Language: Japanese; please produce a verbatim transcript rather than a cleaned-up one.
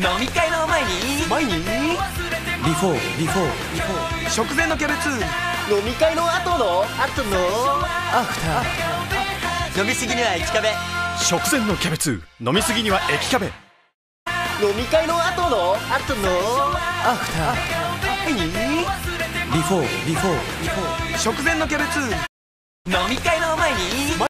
飲み会の前に前にビフォービフォービフォー食前のキャベツ、 飲み会の後の後のアフター飲みすぎには駅壁。 食前のキャベツ、飲みすぎには駅キャベ。 飲み会の後の後のアフター何ビフォービフォービフォー食前のキャベツ、 飲み会の前に